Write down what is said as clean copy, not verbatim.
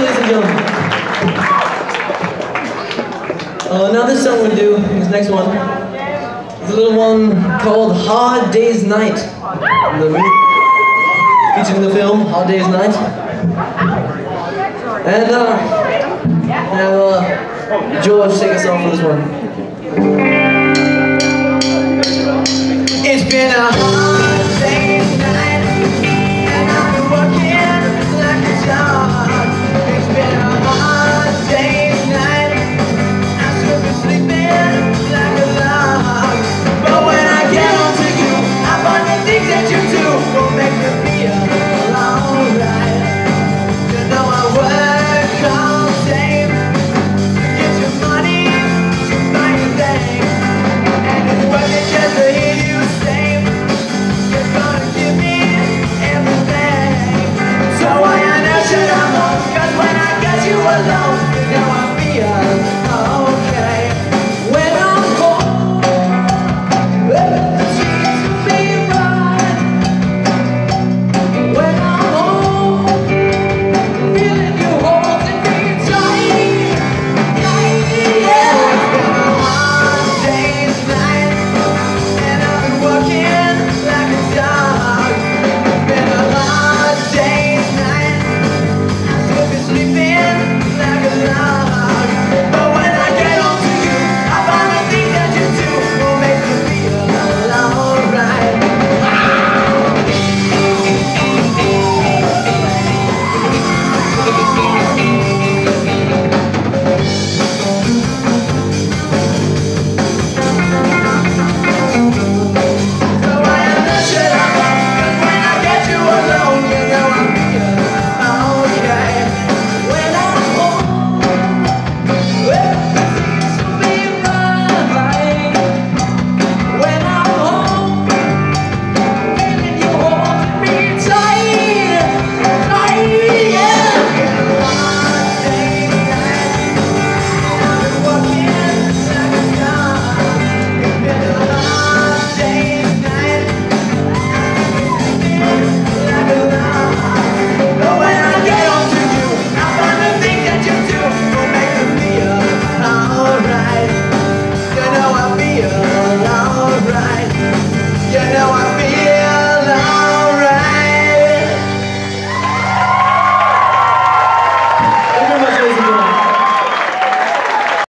ladies and gentlemen. Now this song we do, this next one, is a little one called Hard Day's Night. Featured in the film, Hard Day's Night. And George, take us off for this one. It's been a